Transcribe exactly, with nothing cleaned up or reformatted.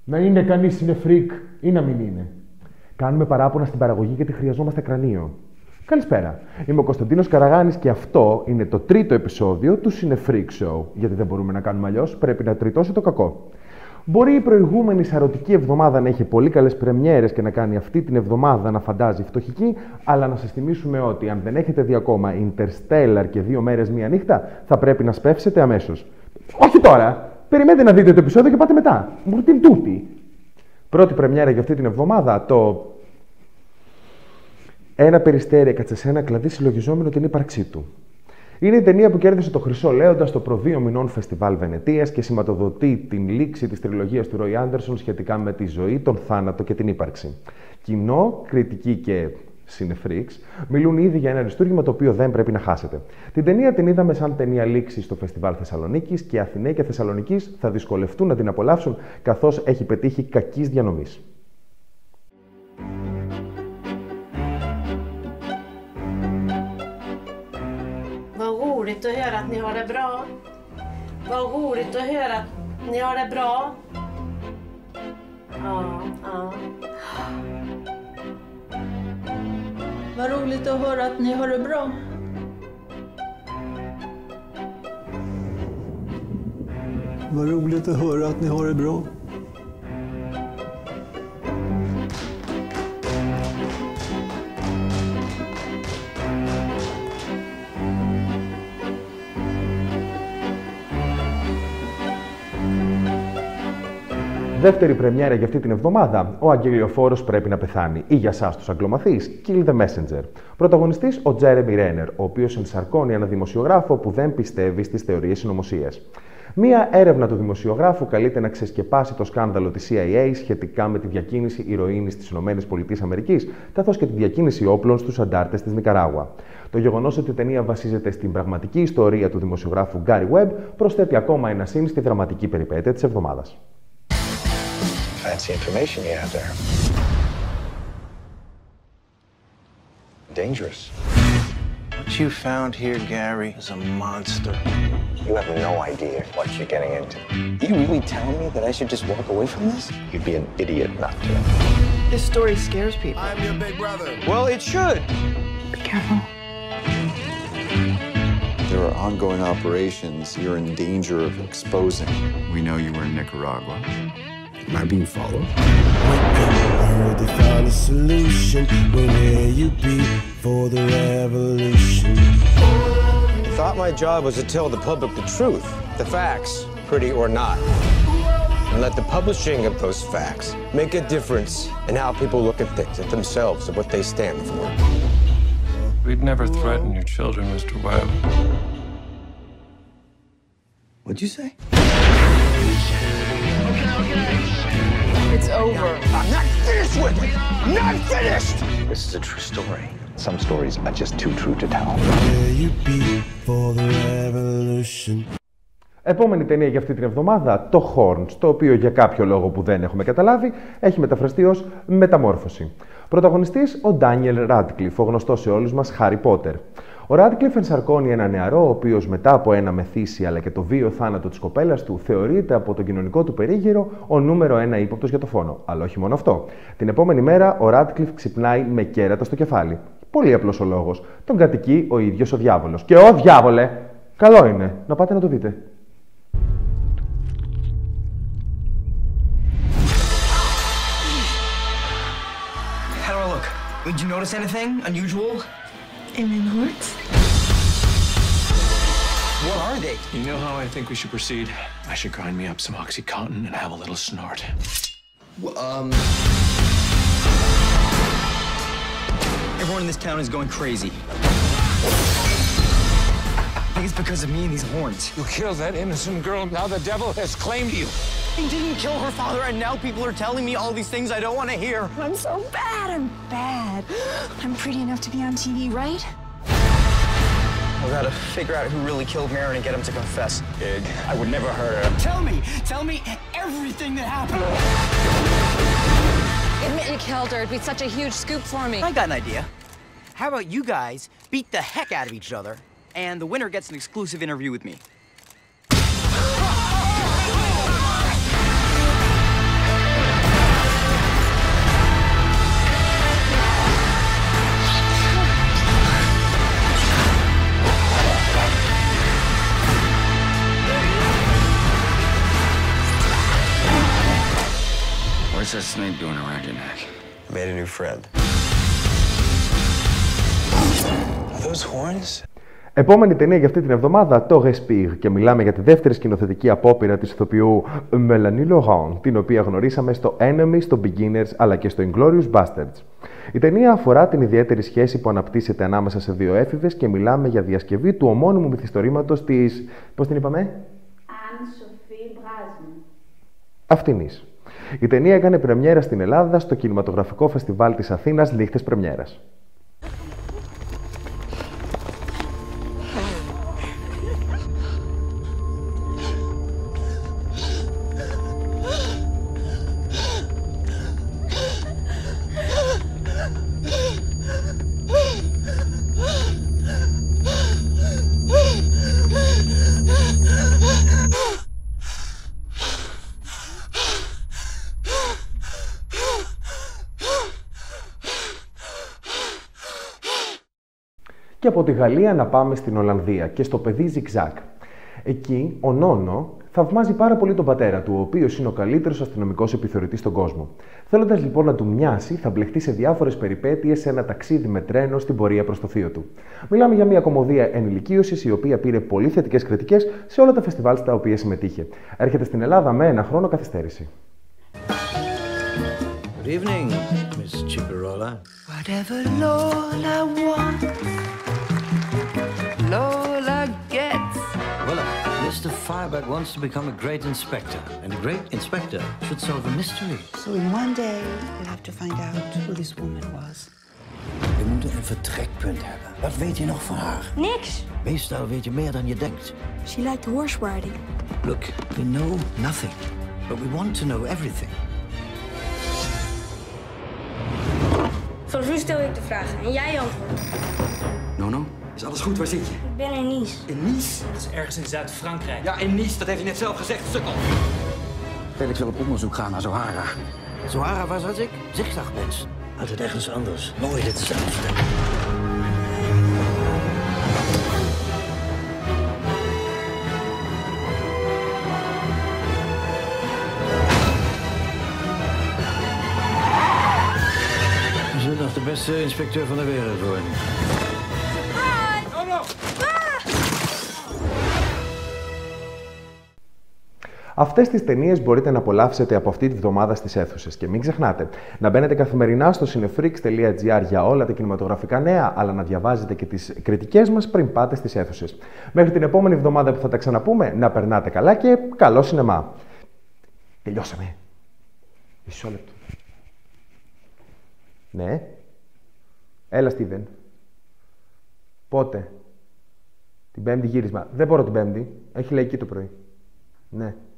Να είναι κανείς συνεφρίκ ή να μην είναι. Κάνουμε παράπονα στην παραγωγή γιατί χρειαζόμαστε κρανίο. Καλησπέρα. Είμαι ο Κωνσταντίνος Καραγάνης και αυτό είναι το τρίτο επεισόδιο του Cinefreak Show. Γιατί δεν μπορούμε να κάνουμε αλλιώς, πρέπει να τριτώσει το κακό. Μπορεί η προηγούμενη σαρωτική εβδομάδα να είχε πολύ καλές πρεμιέρες και να κάνει αυτή την εβδομάδα να φαντάζει φτωχική, αλλά να σας θυμίσουμε ότι αν δεν έχετε δει ακόμα Interstellar και δύο μέρες μία νύχτα, θα πρέπει να σπεύσετε αμέσως. Όχι τώρα! Περιμένετε να δείτε το επεισόδιο και πάτε μετά. Μου την τούτη. Πρώτη πρεμιέρα για αυτή την εβδομάδα, το «Ένα περιστέρι έκατσε σε ένα κλαδί συλλογιζόμενο την ύπαρξή του». Είναι η ταινία που κέρδισε το Χρυσό Λέοντα στο προ δύο μηνών Φεστιβάλ Βενετίας και σηματοδοτεί την λήξη της τριλογίας του Ρόι Άντερσον σχετικά με τη ζωή, τον θάνατο και την ύπαρξη. Κοινό, κριτική και Cinefreaks μιλούν ήδη για ένα αριστούργημα το οποίο δεν πρέπει να χάσετε. Την ταινία την είδαμε σαν ταινία λήξη στο Φεστιβάλ Θεσσαλονίκης και Αθηναίοι και Θεσσαλονικείς θα δυσκολευτούν να την απολαύσουν καθώς έχει πετύχει κακής διανομής. Vad roligt att höra att ni har det bra. Vad roligt att höra att ni har det bra. Ja, ja. Vad roligt att höra att ni har det bra. Vad roligt att höra att ni har det bra. Δεύτερη πρεμιέρα για αυτή την εβδομάδα, ο αγγελιοφόρος πρέπει να πεθάνει ή για σας τους αγγλομαθείς, Kill the Messenger. Πρωταγωνιστής ο Τζέρεμι Ρένερ, ο οποίος ενσαρκώνει ένα δημοσιογράφο που δεν πιστεύει στις θεωρίες συνωμοσίας. Μία έρευνα του δημοσιογράφου καλείται να ξεσκεπάσει το σκάνδαλο της σι άι έι σχετικά με τη διακίνηση ηρωίνης στις ΗΠΑ, καθώς και τη διακίνηση όπλων στους αντάρτες της Νικαράγουα. Το γεγονός ότι η ταινία βασίζεται στην πραγματική ιστορία του δημοσιογράφου Γκάρι Webb προσθέτει ακόμα ένα συν στη δραματική περιπέτεια της εβδομάδας. Fancy information you have there. Dangerous. What you found here, Gary, is a monster. You have no idea what you're getting into. You really telling me that I should just walk away from this? You'd be an idiot not to. This story scares people. I'm your big brother. Well, it should. Be careful. There are ongoing operations you're in danger of exposing. We know you were in Nicaragua. Am I being followed? I heard they found a solution. Where will you be for the revolution? I thought my job was to tell the public the truth, the facts, pretty or not. And let the publishing of those facts make a difference in how people look at things, at themselves, and what they stand for. We'd never threaten your children, Mister Webb. What'd you say? It's over. I'm not finished with it! I'm not finished! This is a true story. Some stories are just too true to tell. Will you be for the revolution? Επόμενη ταινία για αυτή την εβδομάδα, το Horns, το οποίο για κάποιο λόγο που δεν έχουμε καταλάβει, έχει μεταφραστεί ως Μεταμόρφωση. Πρωταγωνιστής ο Ντάνιελ Ράντκλιφ, ο γνωστός σε όλους μας Χάρι Πότερ. Ο Ράντκλιφ ενσαρκώνει ένα νεαρό, ο οποίος μετά από ένα μεθύσι αλλά και το βίο θάνατο της κοπέλας του, θεωρείται από τον κοινωνικό του περίγυρο ο νούμερο ένα ύποπτος για το φόνο. Αλλά όχι μόνο αυτό. Την επόμενη μέρα ο Ράντκλιφ ξυπνάει με κέρατα στο κεφάλι. Πολύ απλός ο λόγος. Τον κατοικεί ο ίδιος ο διάβολος. Και ο διάβολε! Καλό είναι. Να πάτε να το δείτε. How do I look? Did you notice anything unusual? In my heart? What are they? You know how I think we should proceed? I should grind me up some OxyContin and have a little snort. Well, um... Everyone in this town is going crazy. I think it's because of me and these horns. You killed that innocent girl. Now the devil has claimed you. He didn't kill her father, and now people are telling me all these things I don't want to hear. I'm so bad. I'm bad. I'm pretty enough to be on T V, right? We gotta figure out who really killed Marin and get him to confess. Kid, I would never hurt her. Tell me! Tell me everything that happened! Admit you killed her. It'd be such a huge scoop for me. I got an idea. How about you guys beat the heck out of each other, and the winner gets an exclusive interview with me? that snake doing around your neck? I made a new friend. Are those horns? Επόμενη ταινία για αυτή την εβδομάδα, το Respire, και μιλάμε για τη δεύτερη σκηνοθετική απόπειρα της ηθοποιού Melanie Laurent, την οποία γνωρίσαμε στο Enemy, στο Beginners αλλά και στο Inglourious Basterds. Η ταινία αφορά την ιδιαίτερη σχέση που αναπτύσσεται ανάμεσα σε δύο έφηβες και μιλάμε για διασκευή του ομώνυμου μυθιστορήματος της, πώς την είπαμε? Anne-Sophie Brasme. Αυτινής. Η ταινία έκανε πρεμιέρα στην Ελλάδα στο κινηματογραφικό φεστιβάλ της Αθήνας Νύχτες Πρεμιέρας. Και από τη Γαλλία να πάμε στην Ολλανδία και στο παιδί Ζιγζάκ. Εκεί ο Νόνο θαυμάζει πάρα πολύ τον πατέρα του, ο οποίος είναι ο καλύτερος αστυνομικός επιθεωρητής στον κόσμο. Θέλοντας λοιπόν να του μοιάσει, θα μπλεχτεί σε διάφορες περιπέτειες σε ένα ταξίδι με τρένο στην πορεία προς το θείο του. Μιλάμε για μια κομμωδία ενηλικίωσης, η οποία πήρε πολύ θετικές κριτικές σε όλα τα φεστιβάλ στα οποία συμμετείχε. Έρχεται στην Ελλάδα με ένα χρόνο καθυστέρηση. Good evening, Miss Chiparola. Whatever Lola wants, Lola gets. Well, Mister Fireback wants to become a great inspector, and a great inspector should solve a mystery. So in one day, you'll have to find out who this woman was. We moeten een vertrekpunt hebben. Wat weet je nog van haar? Niks. Meestal weet je meer dan je denkt. She liked horse riding. Look, we know nothing, but we want to know everything. Vanaf nu stel ik de vragen en jij antwoordt. Nono, is alles goed? Waar zit je? Ik ben in Nice. In Nice? Dat is ergens in Zuid-Frankrijk. Ja, in Nice, dat heeft je net zelf gezegd, sukkel. Felix wil op onderzoek gaan naar Zohara. Zohara, waar zat ik? Zigzagmens. Altijd ergens anders. Nooit hetzelfde. Je zult nog de beste inspecteur van de wereld worden. Αυτές τις ταινίες μπορείτε να απολαύσετε από αυτή τη βδομάδα στις αίθουσες. Και μην ξεχνάτε να μπαίνετε καθημερινά στο cinefreaks τελεία gr για όλα τα κινηματογραφικά νέα, αλλά να διαβάζετε και τις κριτικές μας πριν πάτε στις αίθουσες. Μέχρι την επόμενη εβδομάδα που θα τα ξαναπούμε, να περνάτε καλά και καλό σινεμά. Τελειώσαμε. Μισό λεπτό. Ναι. Έλα, Στίβεν. Πότε? Την Πέμπτη γύρισμα. Δεν μπορώ την Πέμπτη. Έχει λαϊκή το πρωί. Ναι.